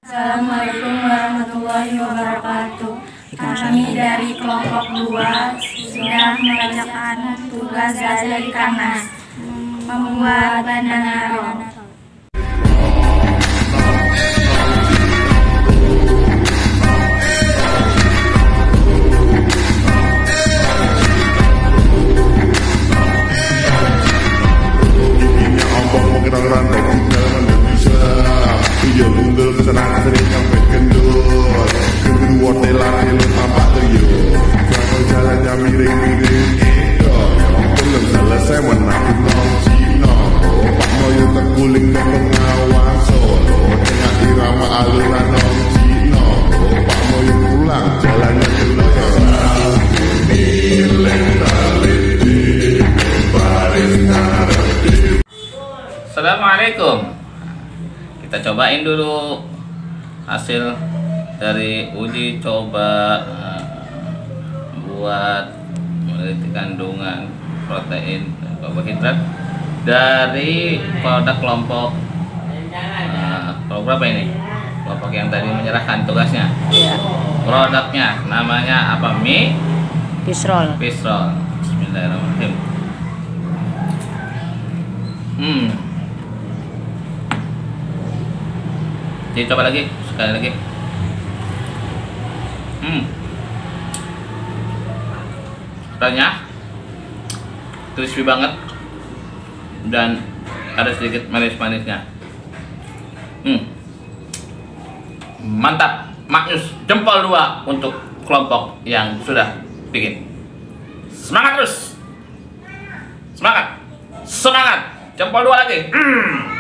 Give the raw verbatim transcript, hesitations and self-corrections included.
Assalamualaikum warahmatullahi wabarakatuh. Kami dari kelompok dua sedang mengerjakan tugas dari Karnas membuat bandana roll. Assalamualaikum. Kita cobain dulu hasil dari uji coba uh, buat meneliti kandungan protein dan karbohidrat dari produk kelompok uh, kelompok berapa ini? Kelompok yang tadi menyerahkan tugasnya. Ya. Produknya namanya apa? Mi? Pisrol. Pisrol. Bismillahirrahmanirrahim. Hmm. Jadi coba lagi, sekali lagi. Hmm. Rasanya crispy banget dan ada sedikit manis-manisnya. Hmm. Mantap, maknyus, jempol dua untuk kelompok yang sudah bikin. Semangat terus, semangat, semangat, jempol dua lagi. Hmm.